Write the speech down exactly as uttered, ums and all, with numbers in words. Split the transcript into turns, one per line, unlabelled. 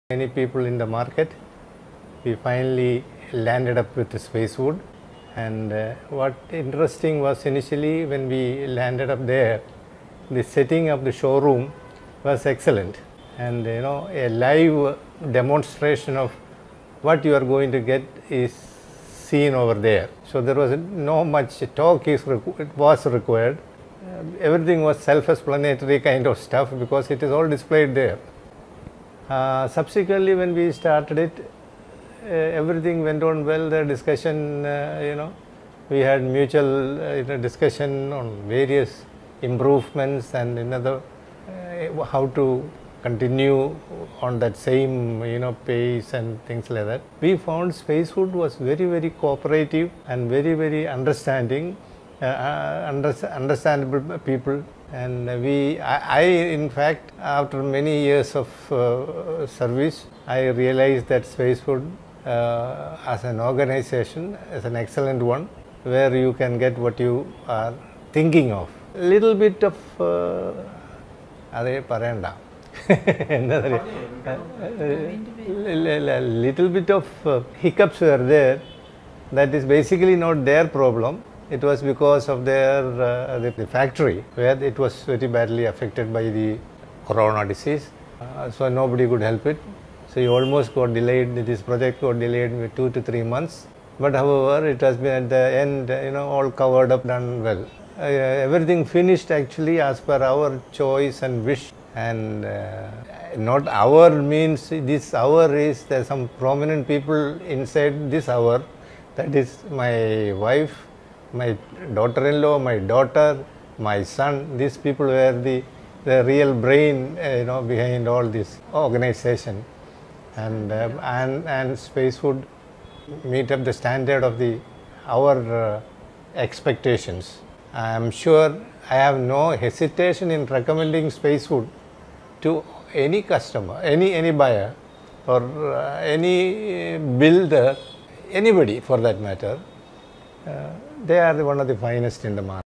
Many people in the market. We finally landed up with Spacewood, and uh, what interesting was initially when we landed up there, the setting of the showroom was excellent, and you know a live demonstration of what you are going to get is seen over there. So there was no much talk is it was required. Uh, everything was self-explanatory kind of stuff because it is all displayed there. Uh, subsequently, when we started it, uh, everything went on well. The discussion, uh, you know, we had mutual uh, you know, discussion on various improvements and another uh, how to continue on that same you know pace and things like that. We found Spacewood was very very cooperative and very very understanding, uh, under, understandable people. And we, I, I, in fact, after many years of uh, service, I realized that Spacewood uh, as an organization is an excellent one, where you can get what you are thinking of. A little bit of, ade parayanda, a little bit of uh, hiccups were there. That is basically not their problem. It was because of their uh, the, the factory where it was very badly affected by the corona disease. Uh, so nobody could help it. So you almost got delayed. This project got delayed with two to three months. But however, it has been at the end, you know, all covered up, done well. Uh, everything finished actually as per our choice and wish. And uh, not our means this hour is there are some prominent people inside this hour. That is my wife, my daughter-in-law, my daughter, my son. These people were the, the real brain, uh, you know, behind all this organization, and uh, and and Spacewood meet up the standard of the our uh, expectations. I am sure I have no hesitation in recommending Spacewood to any customer, any any buyer, or uh, any builder, anybody for that matter. Uh, they are one of the finest in the market.